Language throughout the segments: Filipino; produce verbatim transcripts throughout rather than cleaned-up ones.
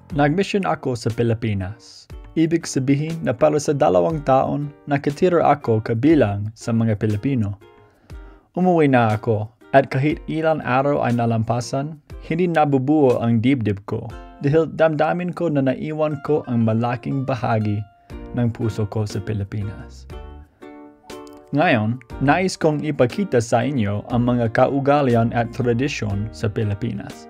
Nagmission ako sa Pilipinas. Ibig sabihin na para sa dalawang taon, nakatira ako kabilang sa mga Pilipino. Umuwi na ako at kahit ilang araw ay nalampasan, hindi nabubuo ang dibdib ko dahil damdamin ko na naiwan ko ang malaking bahagi ng puso ko sa Pilipinas. Ngayon, nais kong ipakita sa inyo ang mga kaugalian at tradisyon sa Pilipinas.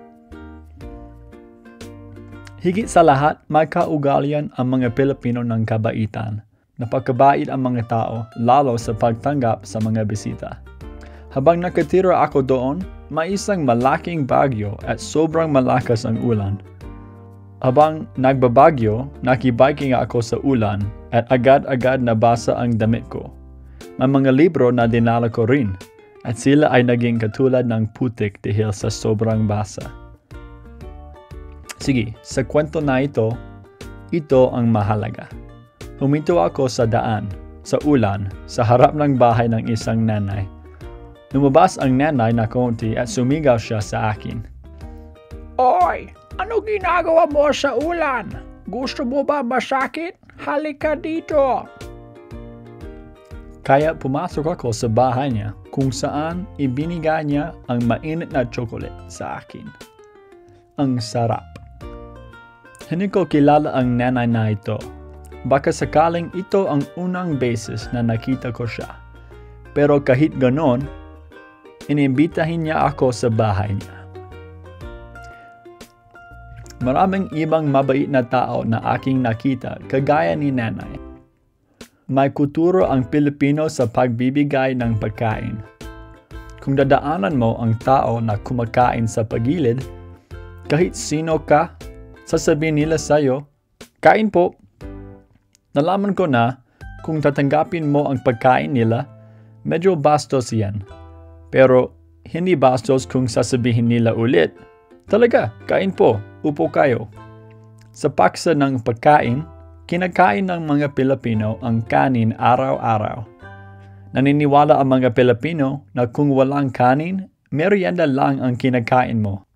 Higit sa lahat, may kaugalian ang mga Pilipino ng kabaitan. Napakabait ang mga tao, lalo sa pagtanggap sa mga bisita. Habang nakatira ako doon, may isang malaking bagyo at sobrang malakas ang ulan. Habang nagbabagyo, nakibiking ako sa ulan at agad-agad nabasa ang damit ko. May mga libro na dinala ko rin at sila ay naging katulad ng putik dahil sa sobrang basa. Sige, sa kwento na ito, ito ang mahalaga. Huminto ako sa daan, sa ulan, sa harap ng bahay ng isang nanay. Lumabas ang nanay na konti at sumigaw siya sa akin. Oy! Ano ginagawa mo sa ulan? Gusto mo ba masakit? Halika dito! Kaya pumasok ako sa bahay niya kung saan ibinigay niya ang mainit na chocolate sa akin. Ang sarap. Hindi ko kilala ang nanay na ito. Baka sakaling ito ang unang beses na nakita ko siya. Pero kahit ganon, inimbitahin niya ako sa bahay niya. Maraming ibang mabait na tao na aking nakita kagaya ni nanay. May kultura ang Pilipino sa pagbibigay ng pagkain. Kung dadaanan mo ang tao na kumakain sa pagilid, kahit sino ka, sasabihin nila sa'yo, kain po. Nalaman ko na kung tatanggapin mo ang pagkain nila, medyo bastos yan. Pero hindi bastos kung sasabihin nila ulit, talaga, kain po, upo kayo. Sa paksa ng pagkain, kinakain ng mga Pilipino ang kanin araw-araw. Naniniwala ang mga Pilipino na kung walang kanin, merienda lang ang kinakain mo.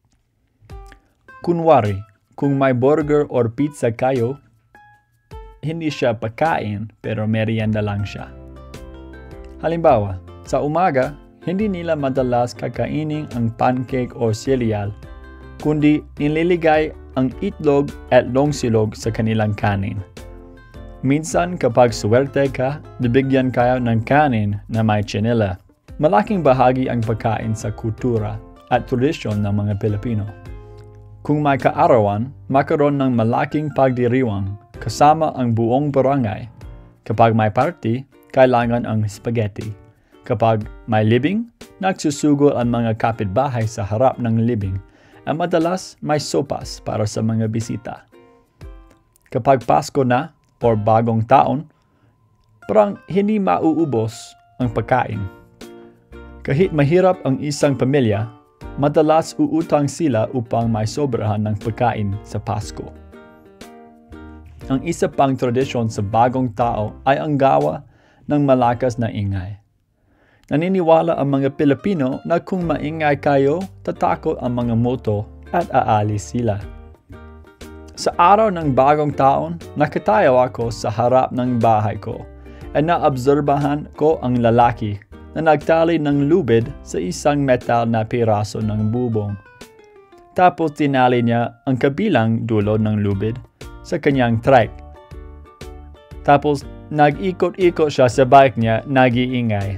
Kunwari, kung may burger or pizza kayo, hindi siya pagkain pero merienda lang siya. Halimbawa, sa umaga, hindi nila madalas kakainin ang pancake o cereal, kundi nililigay ang itlog at longsilog sa kanilang kanin. Minsan kapag swerte ka, bibigyan kayo ng kanin na may tsinela. Malaking bahagi ang pagkain sa kultura at tradisyon ng mga Pilipino. Kung may kaarawan, makaroon ng malaking pagdiriwang kasama ang buong barangay. Kapag may party, kailangan ang spaghetti. Kapag may libing, nagsusugol ang mga kapitbahay sa harap ng libing at madalas may sopas para sa mga bisita. Kapag Pasko na o bagong taon, parang hindi mauubos ang pagkain. Kahit mahirap ang isang pamilya, madalas uutang sila upang may sobrahan ng pagkain sa Pasko. Ang isa pang tradisyon sa bagong tao ay ang gawa ng malakas na ingay. Naniniwala ang mga Pilipino na kung maingay kayo, tatakot ang mga moto at aalis sila. Sa araw ng bagong taon, nakatayo ako sa harap ng bahay ko at naobserbahan ko ang lalaki na nagtali ng lubid sa isang metal na piraso ng bubong. Tapos tinali niya ang kabilang dulo ng lubid sa kanyang trike. Tapos nag-ikot-ikot siya sa bike niya, nag-iingay.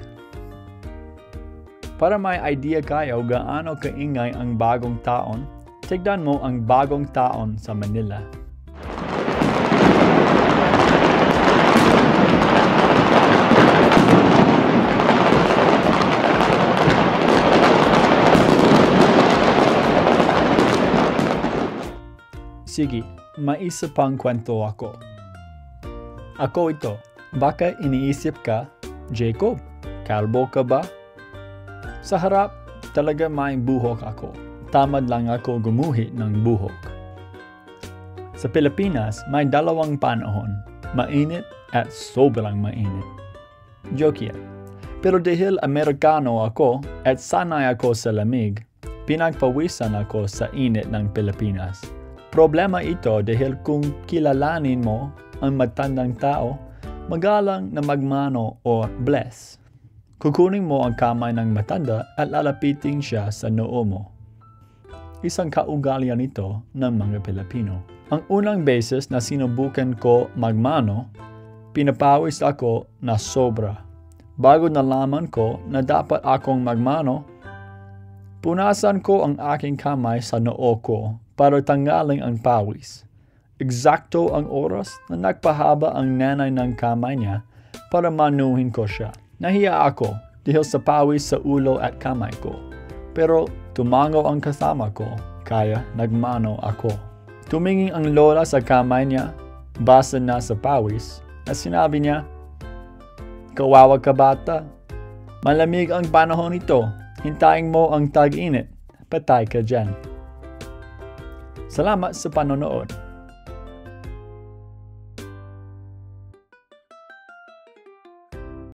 Para may idea kayo gaano kaingay ang bagong taon, tignan mo ang bagong taon sa Manila. Sige, may isa pang kwento ako. Ako ito, baka iniisip ka, Jacob, kalbo ka ba? Sa harap, talaga may buhok ako. Tamad lang ako gumuhit ng buhok. Sa Pilipinas, may dalawang panahon, mainit at sobrang mainit. Joke yan. Pero dahil Amerikano ako at sanay ako sa lamig, pinagpawisan ako sa init ng Pilipinas. Problema ito dahil kung kilalanin mo ang matandang tao, magalang na magmano o bless. Kukunin mo ang kamay ng matanda at lalapitin siya sa noo mo. Isang kaugalian ito ng mga Pilipino. Ang unang beses na sinubukan ko magmano, pinapawis ako na sobra. Bago nalaman ko na dapat akong magmano, punasan ko ang aking kamay sa noo ko para tanggalin ang pawis. Eksakto ang oras na nagpahaba ang nanay ng kamay niya para manuhin ko siya. Nahiya ako dahil sa pawis sa ulo at kamay ko. Pero tumango ang kasama ko, kaya nagmano ako. Tumingin ang lola sa kamay niya, basa na sa pawis, at sinabi niya, "Kawawa ka bata, malamig ang panahon ito, hintayin mo ang tag-init, patay ka dyan." Salamat sa panonood.